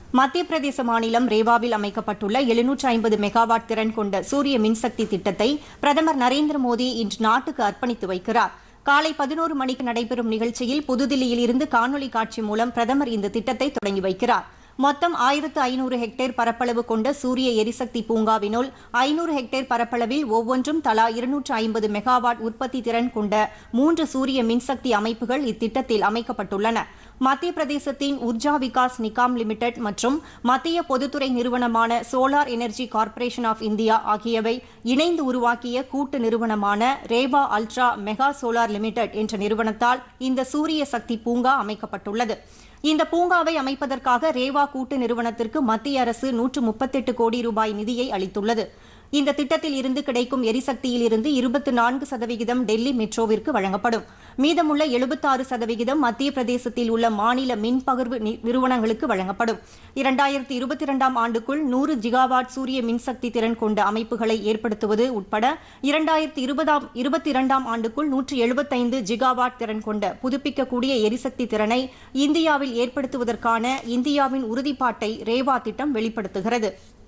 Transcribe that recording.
மத்திய பிரதேச மாநிலம் ரேவாவில் அமைக்கப்பட்டுள்ள 750 மெகாவாட் திறன் கொண்ட சூரிய மின்சக்தி திட்டத்தை பிரதமர் நரேந்திர மோடி இன்று நாட்டுக்கு அர்ப்பணித்து வைக்கிறார். காலை 11 மணிக்கு நடைபெறும் நிகழ்ச்சியில் புதுதில்லியில் இருந்து காணொலி காட்சி மூலம் பிரதமர் இந்த திட்டத்தை தொடங்கி வைக்கிறார். மொத்தம் 1500 ஹெக்டேர் பரப்பளவு கொண்ட சூரிய எரிசக்தி பூங்காவினுள் 500 ஹெக்டேர் பரப்பளவில் ஒவ்வொன்றும் தலா 250 மெகாவாட் உற்பத்தி திறன் கொண்ட 3 சூரிய மின்சக்தி அமைப்புகள் இத்திட்டத்தில் அமைக்கப்பட்டுள்ளன. மத்திய பிரதேசத்தின் உர்ஜா விகாஸ் நிகாம் லிமிடெட் மற்றும் மத்திய பொதுத்துறை நிறுவனமான solar energy corporation of India ஆகியவை இணைந்து உருவாக்கிய கூட்டு நிறுவனமான Rewa ultra mega solar limited என்ற நிறுவனத்தால் இந்த சூரிய சக்தி பூங்கா அமைக்கப்பட்டுள்ளது. இந்த பூங்காவை அமைப்பதற்காக ரேவா கூட்டு நிறுவனத்திற்கு மத்திய அரசு 138 கோடி ரூபாய் நிதியை அளித்துள்ளது. இந்த திட்டத்தில் இருந்து கிடைக்கும் எரிசக்தியில் இருந்து 24% டெல்லி மெட்ரோவிற்கு வழங்கப்படும். மீதமுள்ள 76% மத்திய பிரதேசத்தில் உள்ள மாநில மின் பகிர்வு நிறுவனங்களுக்கு வழங்கப்படும். 2022ஆம் ஆண்டுக்குள் 100 ஜிகாவாட் சூரிய மின்சக்தி திறன் கொண்ட அமைப்புகளை ஏற்படுத்துவது உட்பட 2022ஆம் ஆண்டுக்குள் 175 ஜிகாவாட் திறன் கொண்ட புதுப்பிக்கக்கூடிய எரிசக்தி திறனை இந்தியாவில் ஏற்படுத்துவதற்கான இந்தியாவின் உறுதிப்பாட்டை ரேவா திட்டம் வெளிப்படுத்துகிறது.